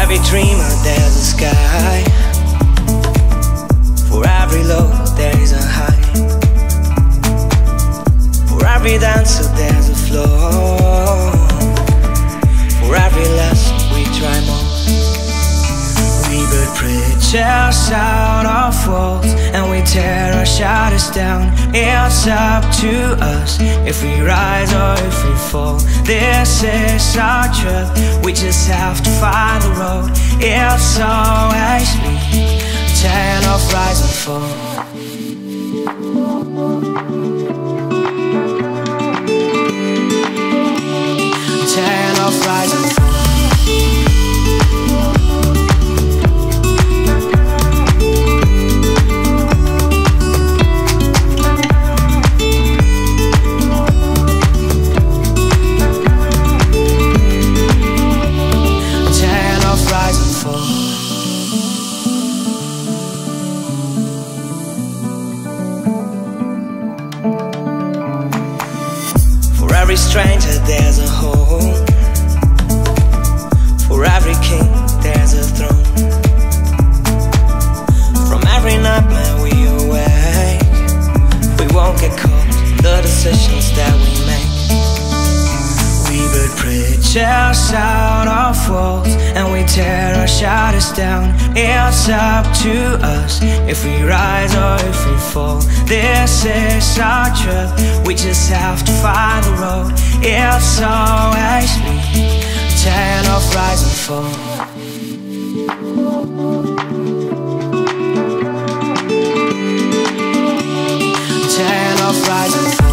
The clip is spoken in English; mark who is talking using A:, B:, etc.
A: every dreamer there's a sky. For every low there is a high. For every dancer there's a flow. For every lesson we try more. We build bridges out of walls, and we tear our shadows down. It's up to us if we rise or if we fall. This is our truth, we just have to find the road. It's always me, tale of rise and fall. Tale of rise and fall. For every stranger there's a home. For every king there's a throne. From every nightmare we awake, we won't get caught in the decisions that we make. We build bridges out of walls, and we tear our shadows down. It's up to us if we rise or if we fall. This is our truth, we just have to find the road. It's always me, tale of rise and fall. Tale of rise and fall.